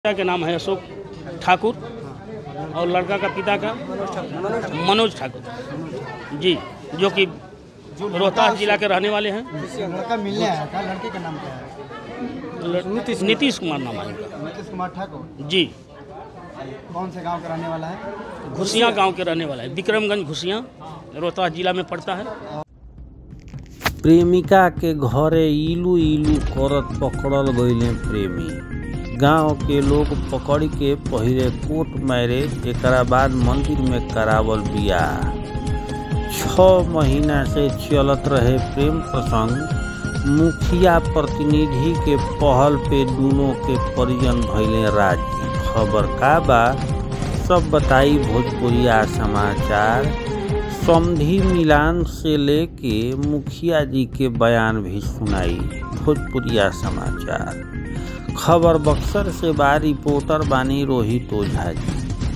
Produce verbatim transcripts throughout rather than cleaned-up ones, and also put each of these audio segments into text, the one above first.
पिता के नाम है अशोक ठाकुर और लड़का का पिता का मनोज ठाकुर जी, जो कि रोहतास जिला के रहने वाले हैं। लड़का मिलने आया था, लड़के का नाम क्या है? नीतीश कुमार नाम है उनका। नीतीश कुमार ठाकुर जी। कौन से गांव का रहने वाला है? घुसिया गांव के रहने वाला है। विक्रमगंज घुसिया रोहतास जिला में पड़ता है। प्रेमिका के घरे इलू इलू करत पकड़ल गईले प्रेमी। गांव के लोग पकड़ के पहिले कोर्ट मैरिज, एकरा बाद मंदिर में करावल बियाह। छह महीना से चलत रहे प्रेम प्रसंग। मुखिया प्रतिनिधि के पहल पे दोनों के परिजन भइले राजी। खबर का बा सब बताई भोजपुरिया समाचार। समधी मिलान से लेके मुखिया जी के बयान भी सुनाई भोजपुरिया समाचार। खबर बक्सर से बा, रिपोर्टर बानी रोहित ओझा जी।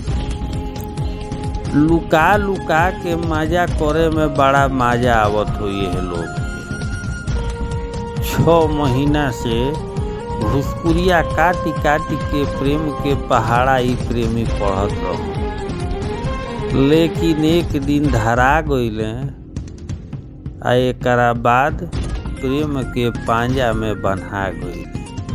लुका लुका के मजा करे में बड़ा मजा आवत हो ये लोग के। छह महीना से घुसकुरिया काटी काटी के प्रेम के पहाड़ा ही प्रेमी पढ़त रहो, लेकिन एक दिन धरा गईले आ एकरा बाद प्रेम के पांजा में बन्हा गई।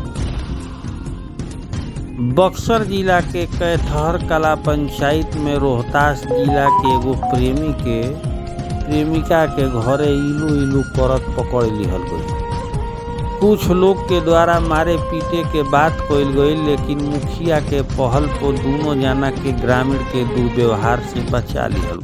बक्सर जिला के कैथहर कला पंचायत में रोहतास जिला के एगो प्रेमी के प्रेमिका के घरे इलू इलू करत पकड़ लिहल गई। कुछ लोग के द्वारा मारे पीटे के बात कइल गई, लेकिन मुखिया के पहल पर दोनों जना के ग्रामीण के दुर्व्यवहार से बचा लिहल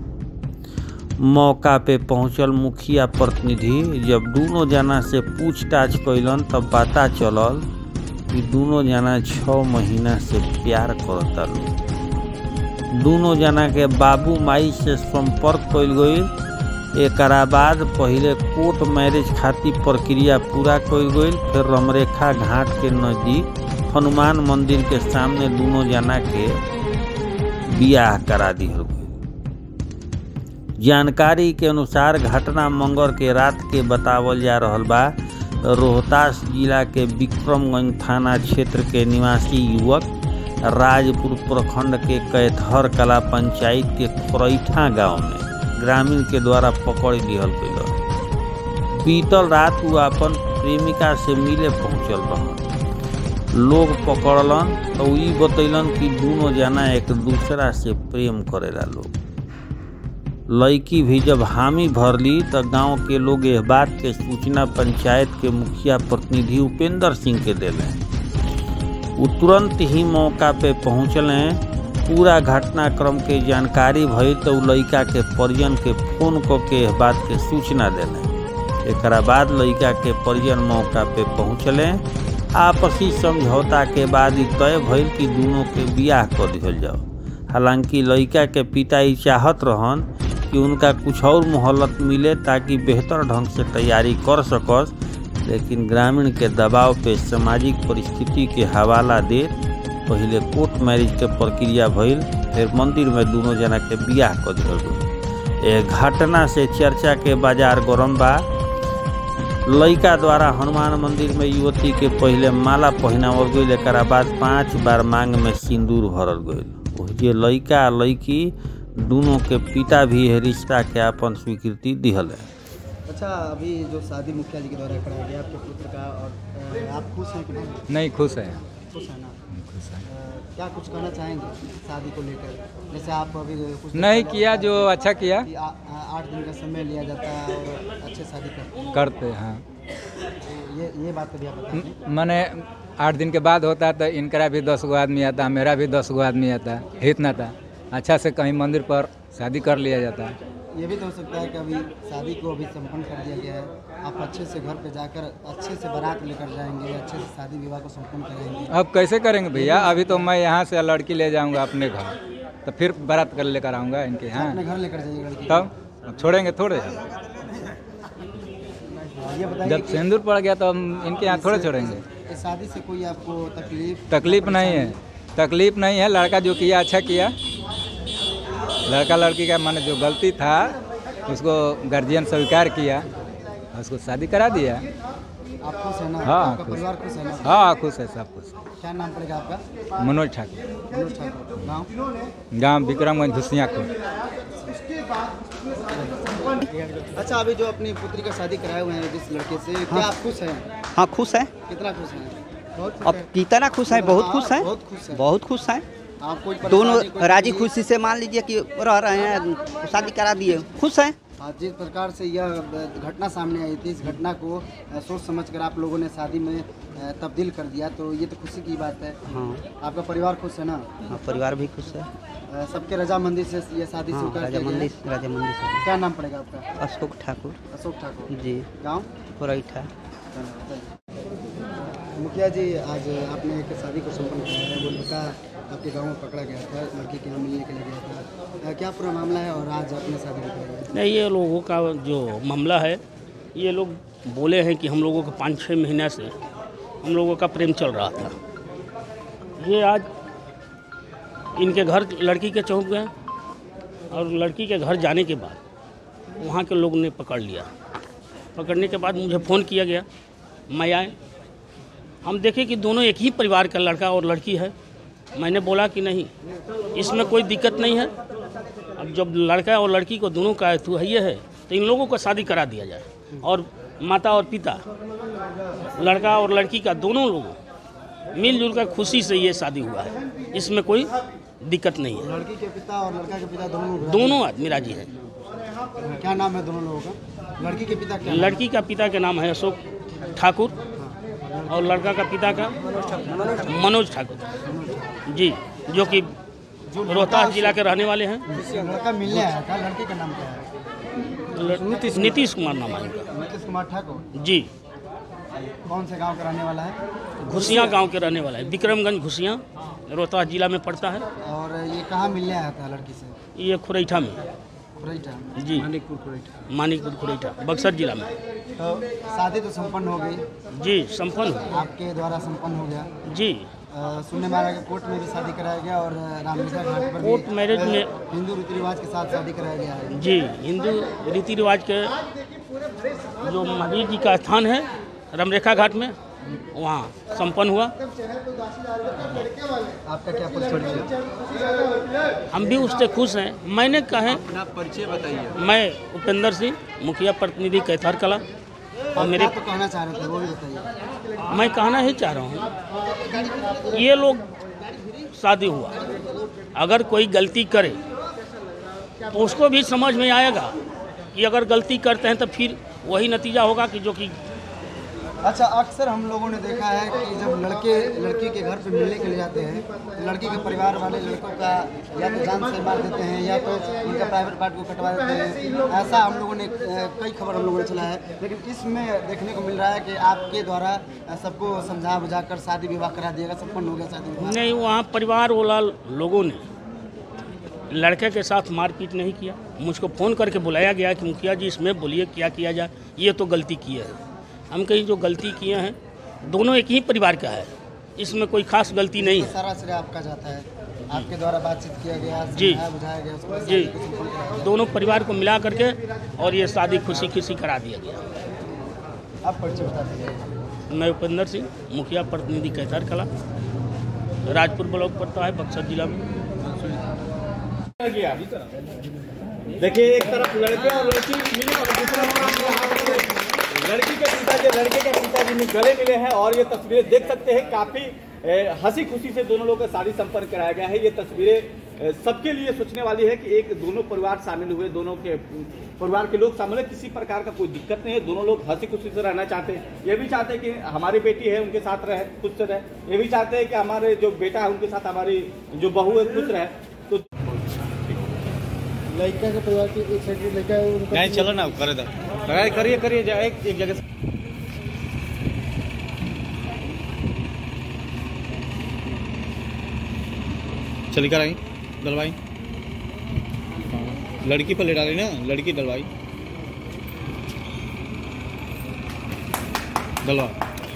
गई। मौका पे पहुंचल मुखिया प्रतिनिधि जब दोनों जना से पूछताछ कइलन तब पता चलल कि दोनों जना छह महीना से प्यार करता लोग। दोनों जना के बाबू माई से संपर्क कइल गई। एकरा बाद पहिले कोर्ट मैरिज खातिर प्रक्रिया पूरा कइल गई। फिर रमरेखा घाट के नजदीक हनुमान मंदिर के सामने दोनों जना के बियाह करा दिहल गई। जानकारी के अनुसार घटना मंगल के रात के बतावल जा रहल बा। रोहतास जिला के विक्रमगंज थाना क्षेत्र के निवासी युवक राजपुर प्रखंड के कैथहर कला पंचायत के खोरैठा गांव में ग्रामीण के द्वारा पकड़ लिहल गई। बीतल रात वो अपन प्रेमिका से मिले पहुंचल रहन। लोग पकड़लन तो ई बतैलन कि दोनों जना एक दूसरा से प्रेम करेला लोग। लड़की भी जब हामी भरली तो गांव के लोग यह बात के सूचना पंचायत के मुखिया प्रतिनिधि उपेंद्र सिंह के दिले। वो तुरंत ही मौका पे पहुँचले। पूरा घटनाक्रम के जानकारी भई तो लड़का के परिजन के फोन करके यह बात के सूचना दिले। एकरा बाद लड़का के परिजन मौका पे पहुँचले। आपसी समझौता के बाद ही तय भइल कि दोनों के बियाह कर दिहल जाओ। हालांकि लड़का के पिता ही चाहत रहन कि उनका कुछ और मोहलत मिले ताकि बेहतर ढंग से तैयारी कर सकस, लेकिन ग्रामीण के दबाव पे सामाजिक परिस्थिति के हवाला दे पहले कोर्ट मैरिज के प्रक्रिया भइल। फिर मंदिर में दोनों जना के बियाह कर दिहल गई। एक घटना से चर्चा के बाजार गरम बा। लड़का द्वारा हनुमान मंदिर में युवती के पहले माला पहनावल गई। एकरा बाद पाँच बार मांग में सिंदूर भरल गई। जे लड़का लड़की दोनों के पिता भी है रिश्ता के अपन स्वीकृति दिहल है। अच्छा, अभी जो शादी मुखिया जी के द्वारा कराया गया आपके पुत्र का, और आप खुश हैं कि नहीं? नहीं, खुश है। खुश है ना? खुश है। क्या कुछ कहना चाहेंगे शादी को लेकर? जैसे आप अभी कुछ नहीं किया जो अच्छा किया। आठ दिन का समय लिया जाता है और अच्छे शादी करते करते हाँ। ये ये बात कभी आप बताएं। मैंने आठ दिन के बाद होता तो इनकरा भी दस गो आदमी आता, मेरा भी दस गो आदमी आता, इतना था। अच्छा से कहीं मंदिर पर शादी कर लिया जाता है। ये भी तो हो सकता है कि अभी शादी को अभी संपन्न कर दिया गया है, आप अच्छे से घर पे जाकर अच्छे से बारात लेकर जाएंगे, अच्छे से शादी विवाह को संपन्न करेंगे। अब कैसे करेंगे भैया? अभी तो मैं यहाँ से लड़की ले जाऊँगा अपने घर, तो फिर बारात कर लेकर आऊँगा इनके यहाँ। अपने घर लेकर जाइएगा लड़की? तब अब छोड़ेंगे थोड़े। ये बताइए जब सिंदूर पड़ गया तो हम इनके यहाँ थोड़े छोड़ेंगे। इस शादी से कोई आपको तकलीफ तकलीफ नहीं है, तकलीफ नहीं है। लड़का जो किया अच्छा किया। लड़का लड़की का माने जो गलती था उसको गार्जियन स्वीकार किया, उसको शादी करा दिया। आप खुश है ना? हाँ, आपका खुश। परिवार खुश है ना? हाँ खुश है, सब खुश है। क्या नाम पड़ेगा आपका? मनोज ठाकुर, मनोज ठाकुर। गाँव? गाँव विक्रमगंज घुसियापुर। अच्छा, अभी जो अपनी पुत्री का शादी कराए हुए हैं जिस लड़के से, क्या आप खुश हैं? हाँ खुश है। कितना खुश हैं? बहुत खुश अब हैं? कितना खुश है? बहुत खुश है। बहुत खुश हैं। बहुत खुश है। आप कोई दोनों परेशानी, कोई राजी तकलीफ? खुशी से मान लीजिए कि रह रहे हैं, शादी करा दिए, खुश हैं। हाँ, जिस प्रकार से यह घटना सामने आई थी, इस घटना को अ, सोच समझकर आप लोगों ने शादी में अ, तब्दील कर दिया, तो ये तो खुशी की बात है। हाँ आपका परिवार खुश है ना? हाँ, परिवार भी खुश है। अ, सबके रजामंदी से ये शादी हाँ, स्वीकार किया गया राजामंदी है। राजामंदी से। क्या नाम पड़ेगा आपका? अशोक ठाकुर। अशोक ठाकुर। जी। गाँव? पुरैठा। मुखिया जी, आज आपने एक शादी को संपन्न किया है। वो लड़का आपके गांव में पकड़ा गया था, लड़की के यहाँ मिलने के लिए गया था। अ, क्या पूरा मामला है और आज आपने शादी भी कराई है? नहीं, ये लोगों का जो मामला है, ये लोग बोले हैं कि हम लोगों को पाँच छः महीना से हम लोगों का प्रेम चल रहा था। ये आज इनके घर लड़की के चौक गए और लड़की के घर जाने के बाद वहाँ के लोग ने पकड़ लिया। पकड़ने के बाद मुझे फ़ोन किया गया, मैं आए, हम देखे कि दोनों एक ही परिवार का लड़का और लड़की है। मैंने बोला कि नहीं, इसमें कोई दिक्कत नहीं है। अब जब लड़का और लड़की को दोनों का तो है ये है, तो इन लोगों को शादी करा दिया जाए। और माता और पिता, लड़का और लड़की का दोनों लोगों मिलजुल कर खुशी से ये शादी हुआ है, इसमें कोई दिक्कत नहीं है। लड़की के पिता और लड़का के पिता दोनों लोग दोनों आदमी राजी हैं। क्या नाम है दोनों लोगों का? लड़की के पिता क्या नाम है? लड़की का पिता के नाम है अशोक ठाकुर और लड़का का पिता का मनोज ठाकुर जी, जो कि रोहतास जिला के रहने वाले हैं। लड़का मिलने आया था, लड़के का नाम क्या है? नीतीश नीतीश कुमार नाम है इनका। नीतीश कुमार ठाकुर। जी, कौन से गांव का रहने वाला है? घुसिया गांव के रहने वाला है। विक्रमगंज घुसिया रोहतास जिला में पड़ता है। और ये कहाँ मिलने आया था लड़की से? ये खुरैठा में। खुरैठा? जी, मानिकपुर खुरैठा। मानिकपुर खुरैठा, बक्सर जिला में। तो शादी तो संपन्न हो गई, जी, संपन्न हो। आपके द्वारा संपन्न हो गया। जी, अ, सुनने में आया कि कोर्ट में भी शादी कराया गया और रामलीला घाट पर भी कोर्ट मैरिज में अ, हिंदू रीति रिवाज के साथ शादी कराया गया है। जी, हिंदू रीति रिवाज के जो महावीर जी का स्थान है रामरेखा घाट में, वहाँ संपन्न हुआ। आपका क्या परिचय? हम भी उससे खुश हैं। मैंने कहा, अपना परिचय बताइए। मैं उपेंद्र सिंह, मुखिया प्रतिनिधि कैथर कला। और मेरे आप तो कहना चाह रहे थे, वो भी बताइए। मैं कहना ही चाह रहा हूँ, ये लोग शादी हुआ, अगर कोई गलती करे तो उसको भी समझ में आएगा कि अगर गलती करते हैं तो फिर वही नतीजा होगा कि जो कि अच्छा, अक्सर हम लोगों ने देखा है कि जब लड़के लड़की के घर पे मिलने के लिए जाते हैं तो लड़की के परिवार वाले लड़कों का या तो जान से मार देते हैं या तो उनका प्राइवेट पार्ट को कटवा देते हैं। ऐसा हम लोगों ने कई खबर हम लोगों ने चला है, लेकिन इसमें देखने को मिल रहा है कि आपके द्वारा सबको समझा बुझा कर शादी विवाह करा दिया गया, संपन्न हो गया शादी विवाह। नहीं, वहाँ परिवार वाला लोगों ने लड़के के साथ मारपीट नहीं किया। मुझको फ़ोन करके बुलाया गया कि मुखिया जी इसमें बोलिए क्या किया जाए, ये तो गलती की है। हम कहीं जो गलती किए हैं, दोनों एक ही परिवार का है, इसमें कोई खास गलती नहीं है। सारा श्रेय आपका जाता है, आपके द्वारा बातचीत किया गया, जी, समझाया बुझाया गया, उसको जी, शादी को संपन्न कराया गया। दोनों परिवार को मिला करके और ये शादी खुशी खुशी करा दिया गया। आप परिचय बता दीजिए। मैं उपेंद्र सिंह, मुखिया प्रतिनिधि कैथर कला, राजपुर ब्लॉक पड़ता है, बक्सर जिला में। देखिए, एक तरफ लड़के और लड़की मिले और दूसरा तरफ लड़की के पिताजी लड़के के पिताजी में गले मिले हैं। और ये तस्वीरें देख सकते हैं, काफी हंसी खुशी से दोनों लोगों का शादी संपन्न कराया गया है। ये तस्वीरें सबके लिए सोचने वाली है कि एक दोनों परिवार शामिल हुए, दोनों के परिवार के लोग शामिल है, किसी प्रकार का कोई दिक्कत नहीं है। दोनों लोग हंसी खुशी से रहना चाहते हैं। ये भी चाहते हैं कि हमारी बेटी है उनके साथ रहे, खुश से रहे। ये भी चाहते हैं कि हमारे जो बेटा है उनके साथ हमारी जो बहू है खुश रहे। तो लड़का के परिवार की एक साइड लड़का है, उनका नहीं, चलो ना, करे दो, करिए करिए जाए एक जगह से। चल कर आई डलवाई, लड़की पर ले डाली ना, लड़की डलवाई डलवा।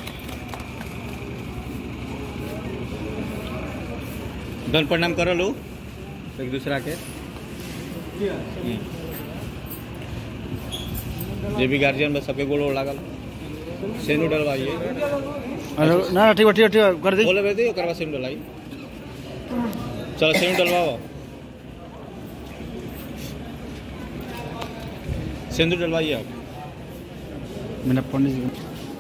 दल प्रणाम करो लो एक दूसरा के। जे भी गार्जियन बस सबके गोड़ लागल। सेनु डलवाइए। ना ठीक है ठीक है ठीक है कर दी। बोले बेटे करवा सेनु डलवाई। चलो सेनु डलवाओ। सेंदूर डलवाइए आप। मैंने पंडित जी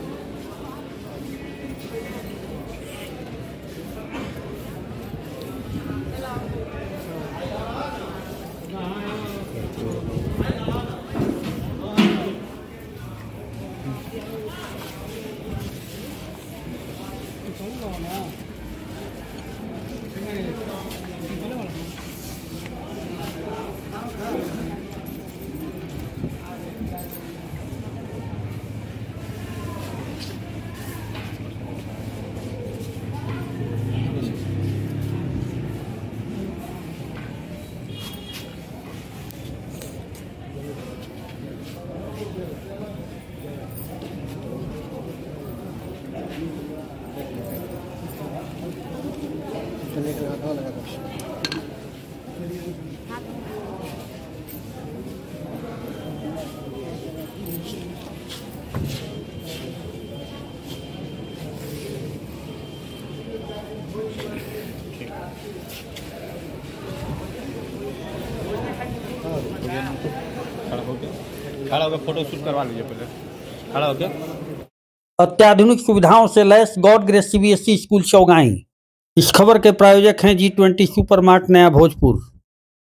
खड़ा होकर फोटो शूट करवा लीजिए पहले। खड़ा होकर। अत्याधुनिक सुविधाओं से लैस God grace CBSE school Chaugai. इस खबर के प्रायोजक हैं जी ट्वेंटी सुपरमार्ट नया भोजपुर।